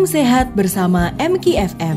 Saum Sehat bersama MKFM.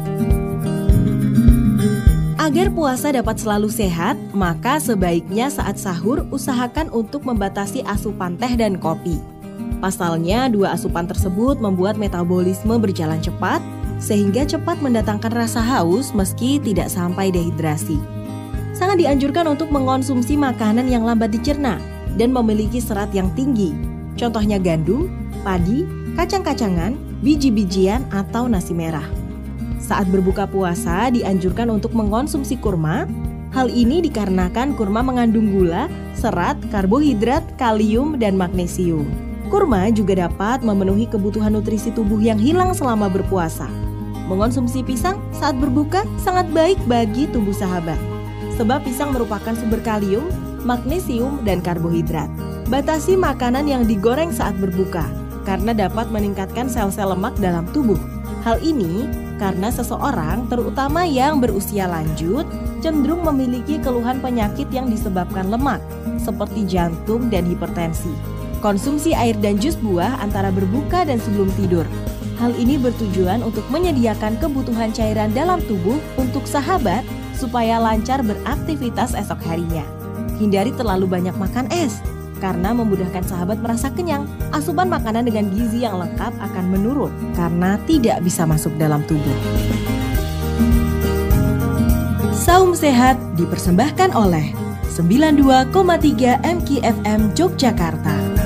Agar puasa dapat selalu sehat, maka sebaiknya saat sahur usahakan untuk membatasi asupan teh dan kopi. Pasalnya, dua asupan tersebut membuat metabolisme berjalan cepat, sehingga cepat mendatangkan rasa haus meski tidak sampai dehidrasi. Sangat dianjurkan untuk mengonsumsi makanan yang lambat dicerna dan memiliki serat yang tinggi. Contohnya gandum, padi, kacang-kacangan, biji-bijian, atau nasi merah. Saat berbuka puasa, dianjurkan untuk mengonsumsi kurma. Hal ini dikarenakan kurma mengandung gula, serat, karbohidrat, kalium, dan magnesium. Kurma juga dapat memenuhi kebutuhan nutrisi tubuh yang hilang selama berpuasa. Mengonsumsi pisang saat berbuka sangat baik bagi tubuh sahabat, sebab pisang merupakan sumber kalium, magnesium, dan karbohidrat. Batasi makanan yang digoreng saat berbuka, karena dapat meningkatkan sel-sel lemak dalam tubuh. Hal ini karena seseorang, terutama yang berusia lanjut, cenderung memiliki keluhan penyakit yang disebabkan lemak, seperti jantung dan hipertensi. Konsumsi air dan jus buah antara berbuka dan sebelum tidur. Hal ini bertujuan untuk menyediakan kebutuhan cairan dalam tubuh untuk sahabat supaya lancar beraktivitas esok harinya. Hindari terlalu banyak makan es, karena memudahkan sahabat merasa kenyang. Asupan makanan dengan gizi yang lengkap akan menurun karena tidak bisa masuk dalam tubuh. Saum Sehat dipersembahkan oleh 92,3 MKFM Yogyakarta.